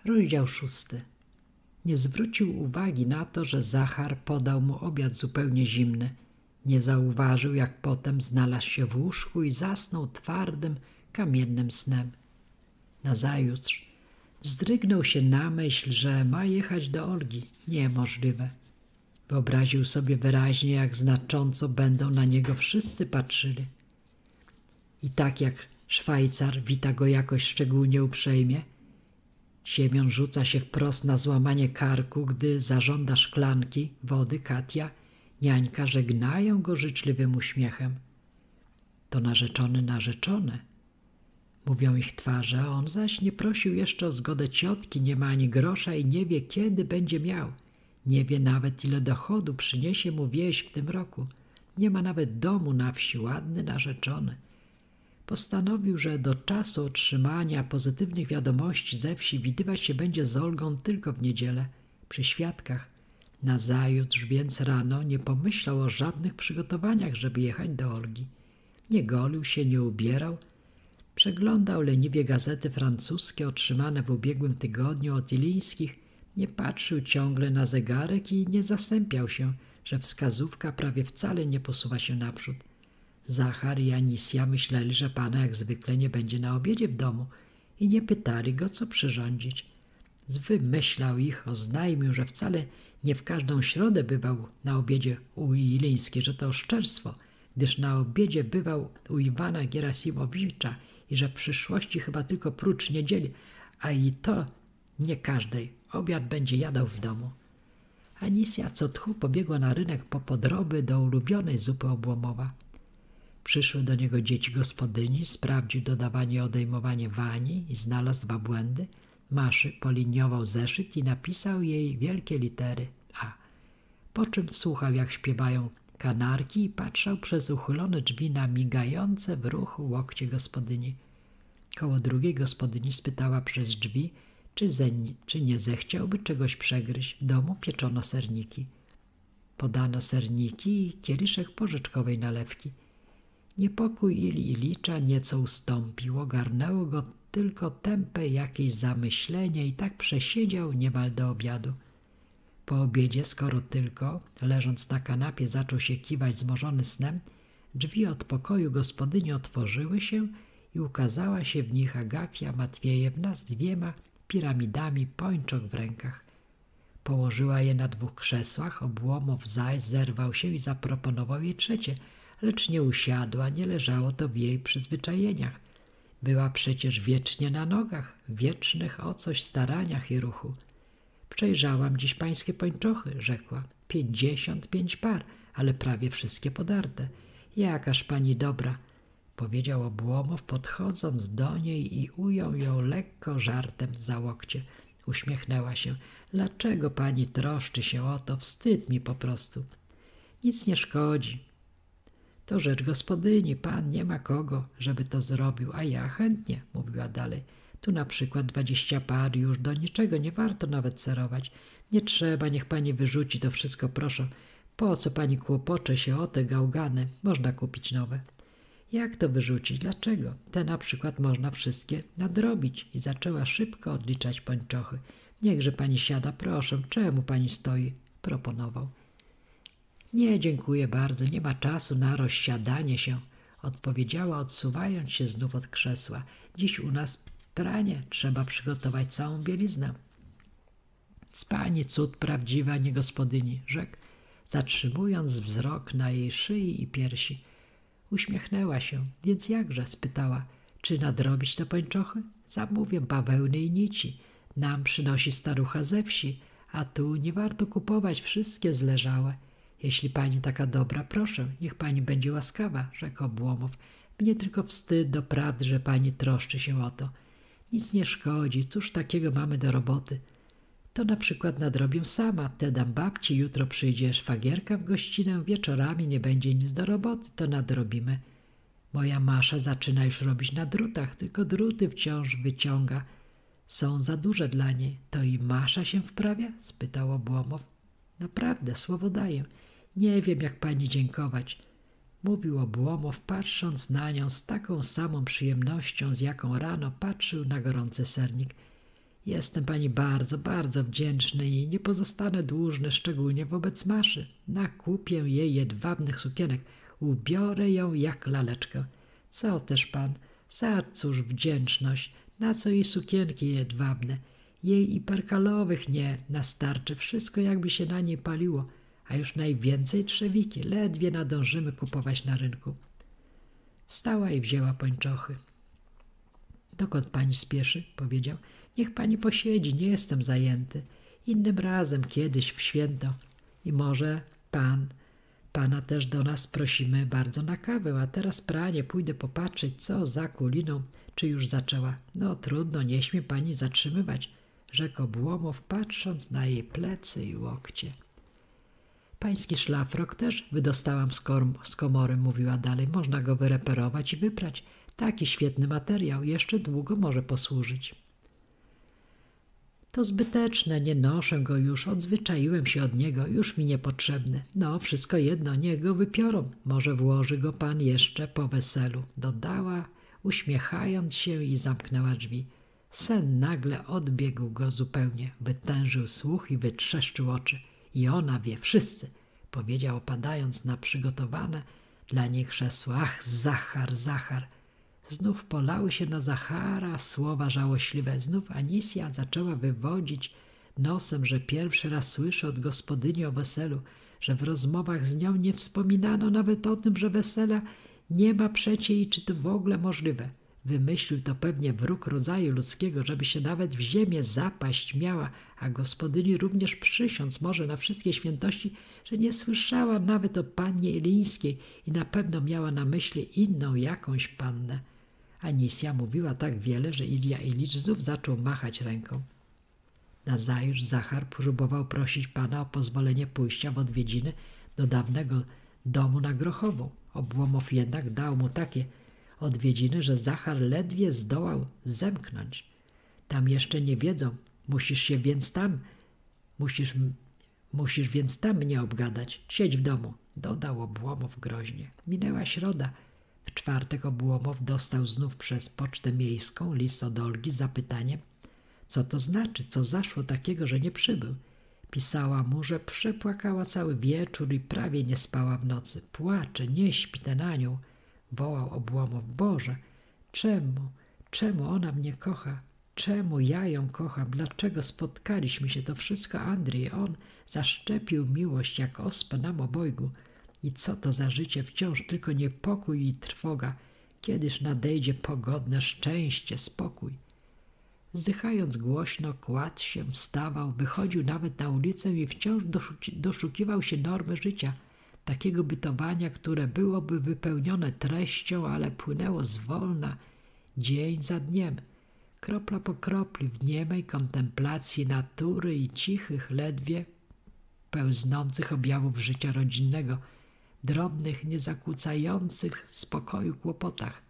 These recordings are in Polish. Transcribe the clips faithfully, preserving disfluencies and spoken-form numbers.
Rozdział szósty. Nie zwrócił uwagi na to, że Zachar podał mu obiad zupełnie zimny. Nie zauważył, jak potem znalazł się w łóżku i zasnął twardym, kamiennym snem. Nazajutrz wzdrygnął się na myśl, że ma jechać do Olgi. Niemożliwe. Wyobraził sobie wyraźnie, jak znacząco będą na niego wszyscy patrzyli. I tak jak Szwajcar wita go jakoś szczególnie uprzejmie, Siemion rzuca się wprost na złamanie karku, gdy zażąda szklanki wody Katia, niańka żegnają go życzliwym uśmiechem. To narzeczony narzeczone, mówią ich twarze, a on zaś nie prosił jeszcze o zgodę ciotki, nie ma ani grosza i nie wie, kiedy będzie miał. Nie wie nawet, ile dochodu przyniesie mu wieś w tym roku. Nie ma nawet domu na wsi, ładny narzeczony. Postanowił, że do czasu otrzymania pozytywnych wiadomości ze wsi widywać się będzie z Olgą tylko w niedzielę, przy świadkach. Nazajutrz więc rano nie pomyślał o żadnych przygotowaniach, żeby jechać do Olgi. Nie golił się, nie ubierał. Przeglądał leniwie gazety francuskie otrzymane w ubiegłym tygodniu od Ilińskich, nie patrzył ciągle na zegarek i nie zasępiał się, że wskazówka prawie wcale nie posuwa się naprzód. Zachar i Anisja myśleli, że pana jak zwykle nie będzie na obiedzie w domu i nie pytali go, co przyrządzić. Zwymyślał ich, oznajmił, że wcale nie w każdą środę bywał na obiedzie u Ilińskiej, że to oszczerstwo, gdyż na obiedzie bywał u Iwana Gerasimowicza i że w przyszłości chyba tylko prócz niedzieli, a i to nie każdej, obiad będzie jadał w domu. Anisja co tchu pobiegła na rynek po podroby do ulubionej zupy obłomowa. Przyszły do niego dzieci gospodyni, sprawdził dodawanie i odejmowanie wani i znalazł dwa błędy. Maszy poliniował zeszyt i napisał jej wielkie litery A. Po czym słuchał, jak śpiewają kanarki i patrzał przez uchylone drzwi na migające w ruchu łokcie gospodyni. Koło drugiej gospodyni spytała przez drzwi, czy, zeń, czy nie zechciałby czegoś przegryźć. W domu pieczono serniki. Podano serniki i kieliszek porzeczkowej nalewki. Niepokój Ili Ilicza nieco ustąpił, ogarnęło go tylko tępe jakieś zamyślenie i tak przesiedział niemal do obiadu. Po obiedzie, skoro tylko, leżąc na kanapie, zaczął się kiwać zmorzony snem, drzwi od pokoju gospodyni otworzyły się i ukazała się w nich Agafia Matwiejewna z dwiema piramidami pończok w rękach. Położyła je na dwóch krzesłach, Obłomow zaś zerwał się i zaproponował jej trzecie, lecz nie usiadła, nie leżało to w jej przyzwyczajeniach. Była przecież wiecznie na nogach, w wiecznych o coś staraniach i ruchu. Przejrzałam dziś pańskie pończochy, rzekła. Pięćdziesiąt pięć par, ale prawie wszystkie podarte. Jakaż pani dobra, powiedział Obłomow, podchodząc do niej i ujął ją lekko żartem za łokcie. Uśmiechnęła się. Dlaczego pani troszczy się o to? Wstyd mi po prostu. Nic nie szkodzi. To rzecz gospodyni, pan nie ma kogo, żeby to zrobił, a ja chętnie, mówiła dalej. Tu na przykład dwadzieścia par już do niczego, nie warto nawet serować. Nie trzeba, niech pani wyrzuci to wszystko, proszę. Po co pani kłopocze się o te gałgany? Można kupić nowe. Jak to wyrzucić? Dlaczego? Te na przykład można wszystkie nadrobić. I zaczęła szybko odliczać pończochy. Niechże pani siada, proszę, czemu pani stoi? Proponował. Nie, dziękuję bardzo, nie ma czasu na rozsiadanie się, odpowiedziała, odsuwając się znów od krzesła. Dziś u nas pranie, trzeba przygotować całą bieliznę. Z pani cud prawdziwa, nie gospodyni, rzekł, zatrzymując wzrok na jej szyi i piersi. Uśmiechnęła się. Więc jakże? Spytała. Czy nadrobić te pończochy? Zamówię bawełny i nici. Nam przynosi starucha ze wsi, a tu nie warto kupować, wszystkie zleżałe. Jeśli pani taka dobra, proszę, niech pani będzie łaskawa, rzekł Obłomow. Mnie tylko wstyd doprawdy, że pani troszczy się o to. Nic nie szkodzi, cóż takiego mamy do roboty. To na przykład nadrobię sama, te dam babci, jutro przyjdzie szwagierka w gościnę, wieczorami nie będzie nic do roboty, to nadrobimy. Moja Masza zaczyna już robić na drutach, tylko druty wciąż wyciąga. Są za duże dla niej. To i Masza się wprawia? Spytał Obłomow. Naprawdę, słowo daję. Nie wiem, jak pani dziękować. Mówił Obłomow, patrząc na nią z taką samą przyjemnością, z jaką rano patrzył na gorący sernik. Jestem pani bardzo, bardzo wdzięczny i nie pozostanę dłużny, szczególnie wobec Maszy. Nakupię jej jedwabnych sukienek, ubiorę ją jak laleczkę. Co też pan? Za cóż wdzięczność? Na co jej sukienki jedwabne? Jej i perkalowych nie nastarczy, wszystko jakby się na niej paliło, a już najwięcej trzewiki, ledwie nadążymy kupować na rynku. Wstała i wzięła pończochy. Dokąd pani spieszy? Powiedział. Niech pani posiedzi, nie jestem zajęty. Innym razem, kiedyś w święto. I może pan, pana też do nas prosimy bardzo na kawę, a teraz pranie, pójdę popatrzeć, co za kuliną, czy już zaczęła. No trudno, nie śmie pani zatrzymywać, rzekł Obłomow, patrząc na jej plecy i łokcie. Pański szlafrok też wydostałam z, z komory, mówiła dalej. Można go wyreperować i wyprać. Taki świetny materiał, jeszcze długo może posłużyć. To zbyteczne, nie noszę go już, odzwyczaiłem się od niego, już mi niepotrzebny. No, wszystko jedno, niech go wypiorą, może włoży go pan jeszcze po weselu, dodała, uśmiechając się i zamknęła drzwi. Sen nagle odbiegł go zupełnie, wytężył słuch i wytrzeszczył oczy. I ona wie, wszyscy, powiedział, opadając na przygotowane dla niej krzesło. Ach, Zachar, Zachar. Znów polały się na Zachara słowa żałośliwe. Znów Anisja zaczęła wywodzić nosem, że pierwszy raz słyszy od gospodyni o weselu, że w rozmowach z nią nie wspominano nawet o tym, że wesela nie ma przecie i czy to w ogóle możliwe. Wymyślił to pewnie wróg rodzaju ludzkiego, żeby się nawet w ziemię zapaść miała, a gospodyni również przysiąc może na wszystkie świętości, że nie słyszała nawet o pannie Ilińskiej i na pewno miała na myśli inną jakąś pannę. Anisja mówiła tak wiele, że Ilja Ilicz znów zaczął machać ręką. Nazajutrz Zachar próbował prosić pana o pozwolenie pójścia w odwiedziny do dawnego domu na Grochową. Obłomow jednak dał mu takie odwiedziny, że Zachar ledwie zdołał zemknąć. Tam jeszcze nie wiedzą, musisz się więc tam, musisz, musisz więc tam mnie obgadać. Siedź w domu, dodał Obłomow groźnie. Minęła środa. W czwartek Obłomow dostał znów przez pocztę miejską list od Olgi z zapytaniem, co to znaczy, co zaszło takiego, że nie przybył. Pisała mu, że przepłakała cały wieczór i prawie nie spała w nocy. Płacze, nie śpi ten anioł. Wołał Obłomow. Boże, czemu, czemu ona mnie kocha? Czemu ja ją kocham? Dlaczego spotkaliśmy się? To wszystko Andrzej. On zaszczepił miłość jak ospę nam obojgu. I co to za życie? Wciąż tylko niepokój i trwoga. Kiedyż nadejdzie pogodne szczęście, spokój. Zdychając głośno, kładł się, wstawał, wychodził nawet na ulicę i wciąż doszukiwał się normy życia, takiego bytowania, które byłoby wypełnione treścią, ale płynęło zwolna, dzień za dniem, kropla po kropli w niemej kontemplacji natury i cichych, ledwie pełznących objawów życia rodzinnego, drobnych, niezakłócających spokoju kłopotach.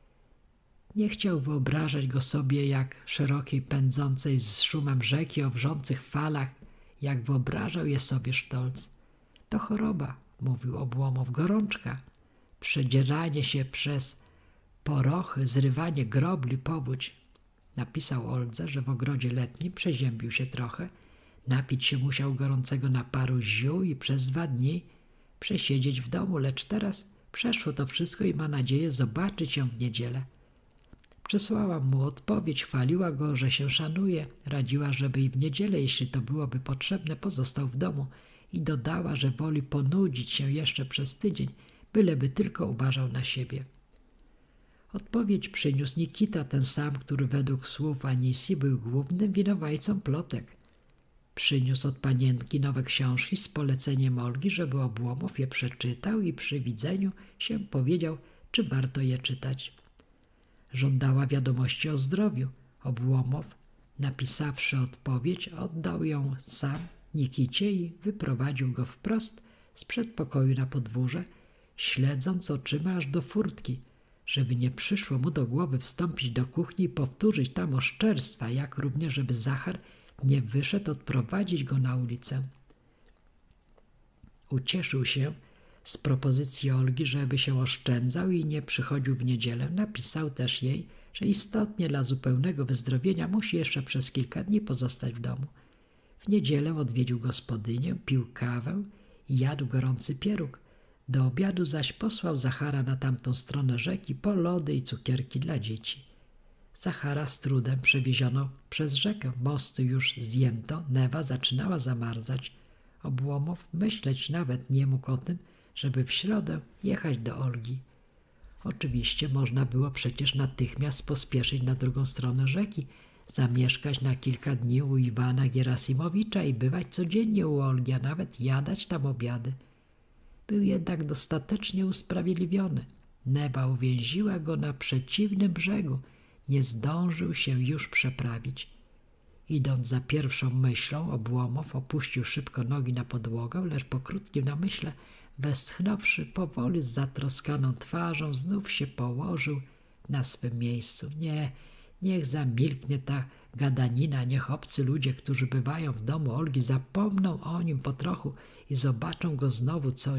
Nie chciał wyobrażać go sobie jak szerokiej, pędzącej z szumem rzeki o wrzących falach, jak wyobrażał je sobie Sztolc. To choroba, mówił Obłomow, gorączka, przedzieranie się przez porochy, zrywanie grobli, powódź. Napisał Oldze, że w ogrodzie letnim przeziębił się trochę, napić się musiał gorącego naparu ziół i przez dwa dni przesiedzieć w domu, lecz teraz przeszło to wszystko i ma nadzieję zobaczyć ją w niedzielę. Przesłała mu odpowiedź, chwaliła go, że się szanuje, radziła, żeby i w niedzielę, jeśli to byłoby potrzebne, pozostał w domu i dodała, że woli ponudzić się jeszcze przez tydzień, byleby tylko uważał na siebie. Odpowiedź przyniósł Nikita, ten sam, który według słów Anisji był głównym winowajcą plotek. Przyniósł od panienki nowe książki z poleceniem Olgi, żeby Obłomow je przeczytał i przy widzeniu się powiedział, czy warto je czytać. Żądała wiadomości o zdrowiu. Obłomow, napisawszy odpowiedź, oddał ją sam Nikicie i wyprowadził go wprost z przedpokoju na podwórze, śledząc oczyma aż do furtki, żeby nie przyszło mu do głowy wstąpić do kuchni i powtórzyć tam oszczerstwa, jak również, żeby Zachar nie wyszedł odprowadzić go na ulicę. Ucieszył się z propozycji Olgi, żeby się oszczędzał i nie przychodził w niedzielę. Napisał też jej, że istotnie dla zupełnego wyzdrowienia musi jeszcze przez kilka dni pozostać w domu. W niedzielę odwiedził gospodynię, pił kawę i jadł gorący pieróg. Do obiadu zaś posłał Zachara na tamtą stronę rzeki po lody i cukierki dla dzieci. Zachara z trudem przewieziono przez rzekę. Mosty już zjęto, Newa zaczynała zamarzać. Obłomow myśleć nawet nie mógł o tym, żeby w środę jechać do Olgi. Oczywiście można było przecież natychmiast pospieszyć na drugą stronę rzeki, zamieszkać na kilka dni u Iwana Gerasimowicza i bywać codziennie u Olgi, a nawet jadać tam obiady. Był jednak dostatecznie usprawiedliwiony. Newa uwięziła go na przeciwnym brzegu. Nie zdążył się już przeprawić. Idąc za pierwszą myślą, Obłomow opuścił szybko nogi na podłogę, lecz po krótkim namyśle, westchnąwszy powoli z zatroskaną twarzą, znów się położył na swym miejscu. Nie, niech zamilknie ta gadanina, niech obcy ludzie, którzy bywają w domu Olgi, zapomną o nim po trochu i zobaczą go znowu co...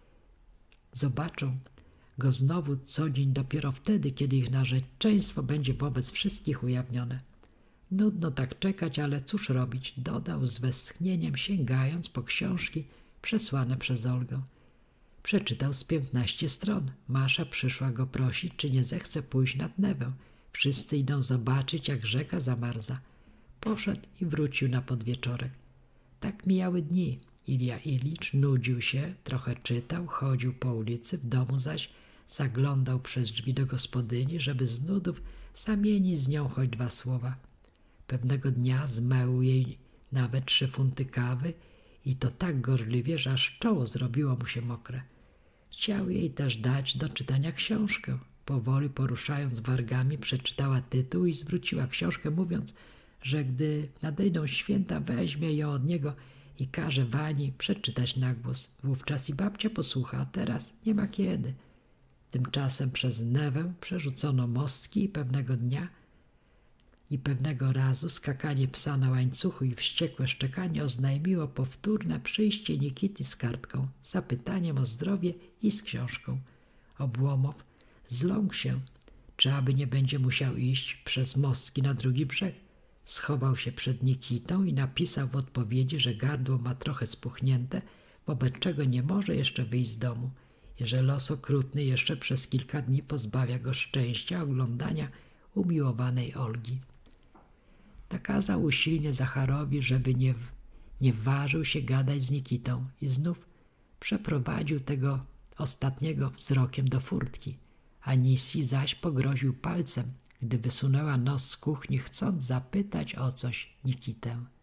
Zobaczą go znowu co dzień dopiero wtedy, kiedy ich narzeczeństwo będzie wobec wszystkich ujawnione. Nudno tak czekać, ale cóż robić, dodał z westchnieniem, sięgając po książki przesłane przez Olgę. Przeczytał z piętnaście stron. Masza przyszła go prosić, czy nie zechce pójść nad Newę. Wszyscy idą zobaczyć, jak rzeka zamarza. Poszedł i wrócił na podwieczorek. Tak mijały dni. Ilja Ilicz nudził się, trochę czytał, chodził po ulicy, w domu zaś zaglądał przez drzwi do gospodyni, żeby z nudów zamienić z nią choć dwa słowa. Pewnego dnia zmył jej nawet trzy funty kawy i to tak gorliwie, że aż czoło zrobiło mu się mokre. Chciał jej też dać do czytania książkę. Powoli poruszając wargami, przeczytała tytuł i zwróciła książkę, mówiąc, że gdy nadejdą święta, weźmie ją od niego i każe Wani przeczytać na głos. Wówczas i babcia posłucha, a teraz nie ma kiedy. Tymczasem przez Newę przerzucono mostki i pewnego dnia i pewnego razu skakanie psa na łańcuchu i wściekłe szczekanie oznajmiło powtórne przyjście Nikity z kartką, zapytaniem o zdrowie i z książką. Obłomow zląkł się, czy aby nie będzie musiał iść przez mostki na drugi brzeg. Schował się przed Nikitą i napisał w odpowiedzi, że gardło ma trochę spuchnięte, wobec czego nie może jeszcze wyjść z domu, i że los okrutny jeszcze przez kilka dni pozbawia go szczęścia oglądania umiłowanej Olgi. Nakazał usilnie Zacharowi, żeby nie, nie ważył się gadać z Nikitą i znów przeprowadził tego ostatniego wzrokiem do furtki. Anisi zaś pogroził palcem, gdy wysunęła nos z kuchni, chcąc zapytać o coś Nikitę.